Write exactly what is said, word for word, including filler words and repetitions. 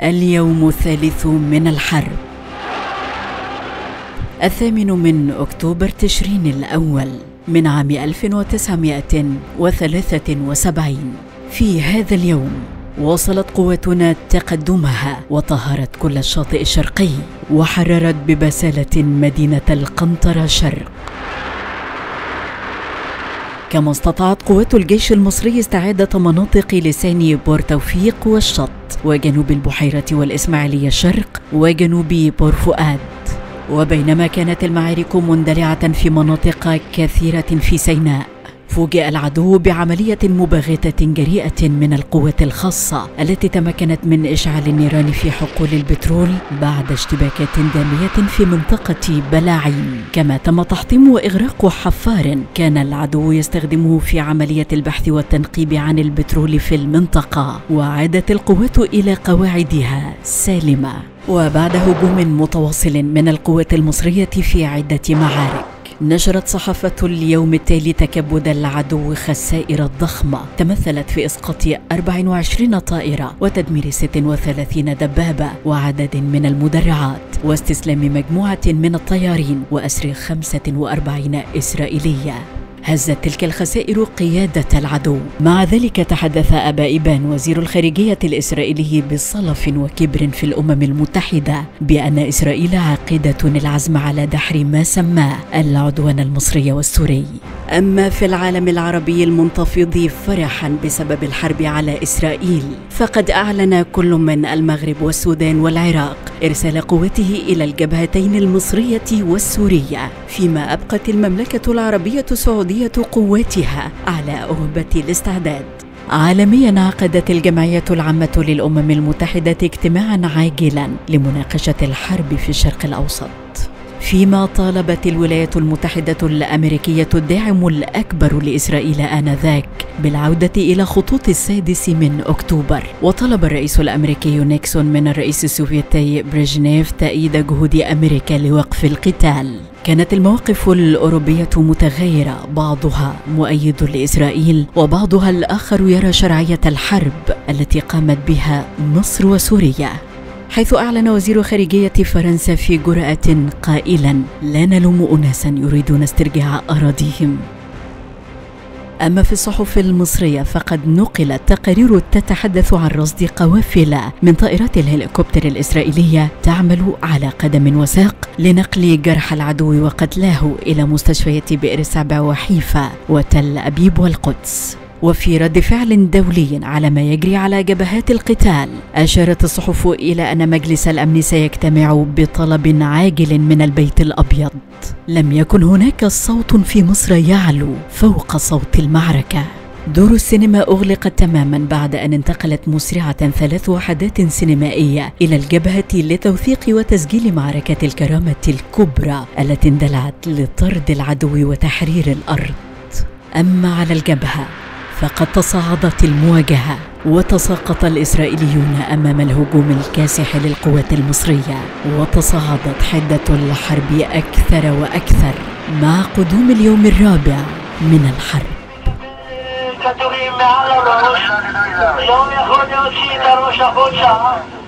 اليوم الثالث من الحرب، الثامن من أكتوبر تشرين الأول من عام ألف وتسعمائة وثلاثة وسبعين. في هذا اليوم واصلت قواتنا تقدمها وطهرت كل الشاطئ الشرقي وحررت ببسالة مدينة القنطرة شرق. كما استطاعت قوات الجيش المصري استعادة مناطق لسان بور توفيق والشط وجنوب البحيرة والإسماعيلية الشرق وجنوب بور فؤاد. وبينما كانت المعارك مندلعة في مناطق كثيرة في سيناء، فوجئ العدو بعملية مباغتة جريئة من القوات الخاصة التي تمكنت من إشعال النيران في حقول البترول بعد اشتباكات دامية في منطقة بلاعين. كما تم تحطيم وإغراق حفار كان العدو يستخدمه في عملية البحث والتنقيب عن البترول في المنطقة، وعادت القوات إلى قواعدها سالمة. وبعد هجوم متواصل من القوات المصرية في عدة معارك، نشرت صحافة اليوم التالي تكبد العدو خسائر ضخمة تمثلت في إسقاط أربع وعشرين طائرة وتدمير ست وثلاثين دبابة وعدد من المدرعات واستسلام مجموعة من الطيارين وأسر خمسة وأربعين إسرائيلية. هزت تلك الخسائر قيادة العدو. مع ذلك تحدث أبا إيبان وزير الخارجية الإسرائيلي بصلف وكبر في الأمم المتحدة بأن إسرائيل عاقدة العزم على دحر ما سماه العدوان المصري والسوري. أما في العالم العربي المنتفض فرحا بسبب الحرب على إسرائيل، فقد أعلن كل من المغرب والسودان والعراق إرسال قوته إلى الجبهتين المصرية والسورية، فيما أبقت المملكة العربية السعودية قواتها على أهبة الاستعداد. عالميا عقدت الجمعية العامة للأمم المتحدة اجتماعا عاجلا لمناقشة الحرب في الشرق الأوسط، فيما طالبت الولايات المتحدة الأمريكية الداعم الأكبر لإسرائيل آنذاك بالعودة إلى خطوط السادس من أكتوبر. وطلب الرئيس الأمريكي نيكسون من الرئيس السوفيتي بريجنيف تأييد جهود أمريكا لوقف القتال. كانت المواقف الأوروبية متغيرة، بعضها مؤيد لإسرائيل وبعضها الآخر يرى شرعية الحرب التي قامت بها مصر وسوريا، حيث أعلن وزير خارجية فرنسا في جرأة قائلا: لا نلوم أناسا يريدون استرجاع أراضيهم. أما في الصحف المصرية فقد نقلت تقارير تتحدث عن رصد قوافل من طائرات الهليكوبتر الإسرائيلية تعمل على قدم وساق لنقل جرحى العدو وقتلاه إلى مستشفيات بئر سبع وحيفا وتل أبيب والقدس. وفي رد فعل دولي على ما يجري على جبهات القتال، أشارت الصحف إلى أن مجلس الأمن سيجتمع بطلب عاجل من البيت الأبيض. لم يكن هناك صوت في مصر يعلو فوق صوت المعركة. دور السينما أغلقت تماما بعد أن انتقلت مسرعة ثلاث وحدات سينمائية إلى الجبهة لتوثيق وتسجيل معركة الكرامة الكبرى التي اندلعت لطرد العدو وتحرير الأرض. أما على الجبهة فقد تصاعدت المواجهة وتساقط الإسرائيليون أمام الهجوم الكاسح للقوات المصرية، وتصاعدت حدة الحرب أكثر وأكثر مع قدوم اليوم الرابع من الحرب. كتبين على الرؤوس يوم يخرج وشيد الرؤوس